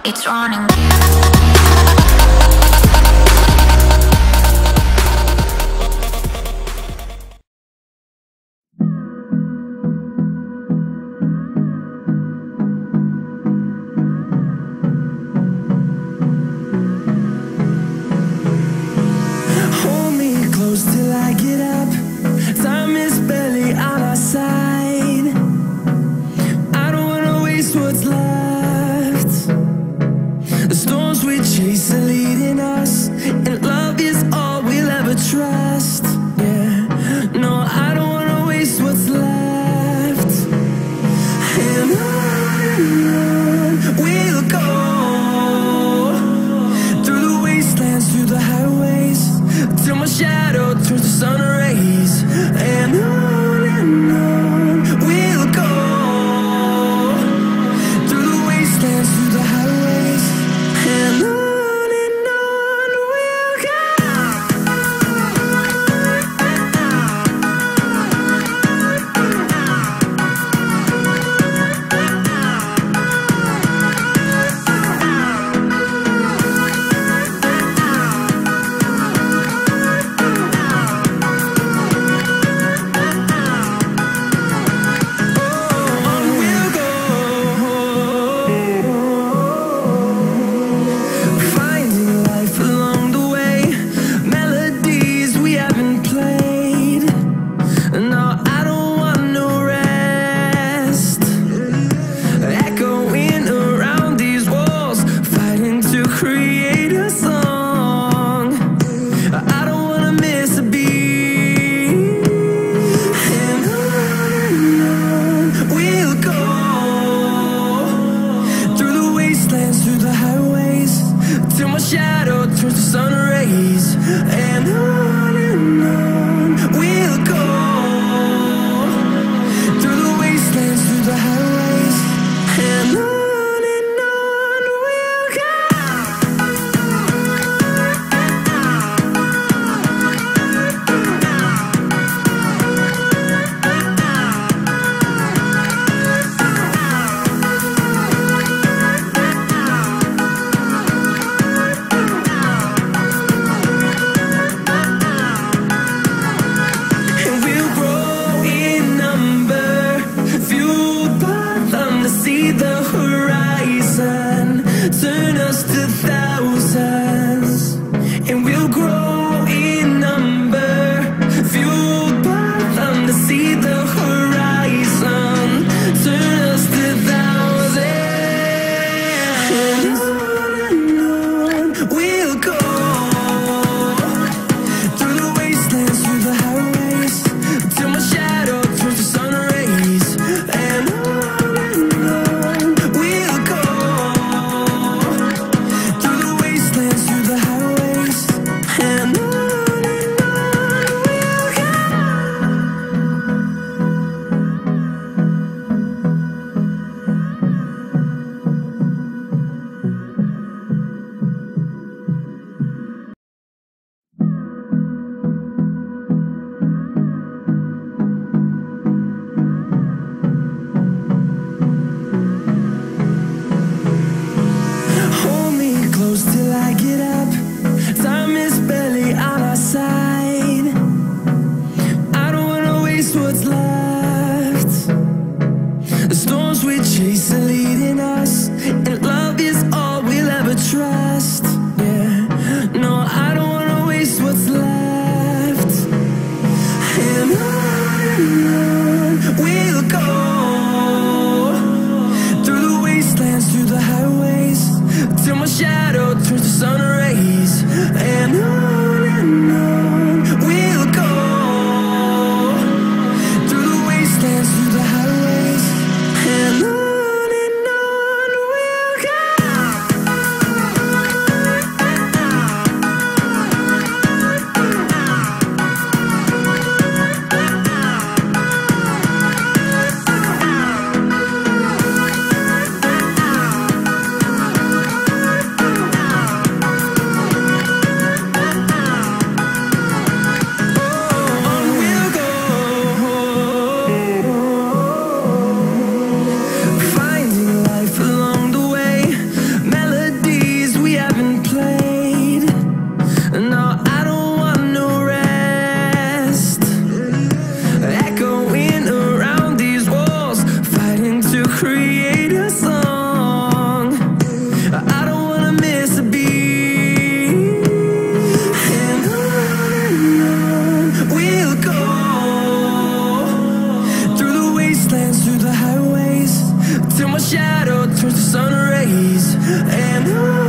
it's running. Hold me close till I get up. Time is barely on our side. I don't wanna waste what's left. The storms we chase are leading us, and love is all we'll ever trust. Yeah, no, I don't wanna waste what's left. And on we'll go, through the wastelands, through the highways, till my shadow turns to sun rays. And on we'll go, through the wastelands, through the highways. And on we'll go. Through the highways, till my shadow turns to sun rays. And on we'll go, through the wastelands, through the highways. And on we'll go. See the horizon turn us to thousands, and we'll grow in number, fueled by them to see the horizon turn us to thousands. And on we'll go, through the wastelands, through the highways, till my shadow turns to sun rays. And till I get up. Time is barely on our side. I don't wanna waste what's left. The storms we chase are leading us, and love is all we'll ever trust. Yeah, no, I don't wanna waste what's left. And on we'll go, through the wastelands, through the highways, till my shadow turns to sun rays. And on we'll go, through the wastelands, through the highways. And on we'll go. towards the sun rays, and